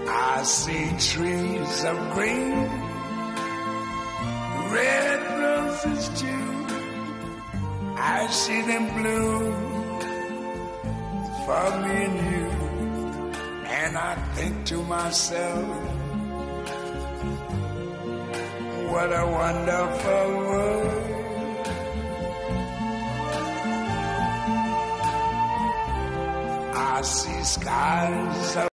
I see trees of green, red roses too. I see them bloom for me and you. And I think to myself, what a wonderful world. I see skies of